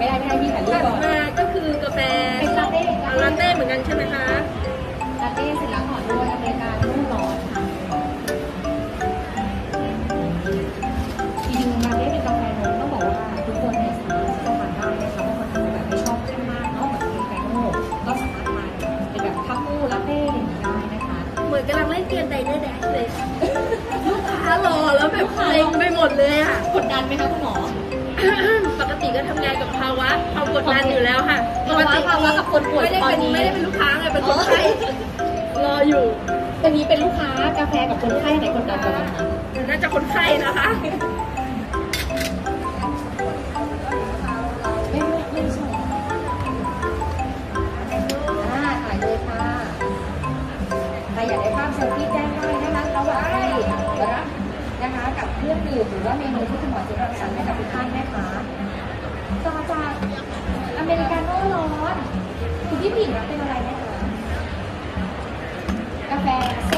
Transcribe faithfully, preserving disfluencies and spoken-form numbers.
ไม่ได้ไม่ได้พี่ถ่ายรูปก่อนมาก็คือกาแฟเป็นลาเต้ลาเต้เหมือนกันใช่ไหมคะลาเต้เสร็จแล้วห่อด้วยอเมริกาโน่ร้อนค่ะจริงๆลาเต้เป็นกาแฟนมต้องบอกว่าทุกคนเนี่ยสามารถที่จะทานได้นะคะบางคนอาจจะแบบไม่ชอบเข้มมากเนาะเหมือนอเมริกาโน่ก็สามารถทานเป็นแบบคัพปูลาเต้ได้นะคะเหมือนกำลังเล่นเกมไดเนอร์แดชเลยลูกค้ารอแล้วแบบเซ็งไปหมดเลยอ่ะกดดันไหมคะคุณหมอปกติก็ทำงานกับภาวะความกดดันอยู่แล้วค่ะภาวะภาวะกับคนป่วยไม่ได้เป็นไม่ได้เป็นลูกค้าไงเป็นคนไข้รออยู่วันนี้เป็นลูกค้ากาแฟกับคนไข้ไหนกดดันกว่ากันคะน่าจะคนไข้นะคะไม่ไม่ไม่ใช่อ่าถ่ายเลยค่ะใครอยากได้ภาพเซลฟี่แจ้งได้นะคะระหว่างที่รับนะคะกับเครื่องดื่มหรือว่าเมนูที่คุณหมอจะรับสั่งให้กับทุกท่านนะคะต่อจากอเมริกาโน่ร้อนคุณพี่ผิงรับเป็นอะไรไหมคะกาแฟ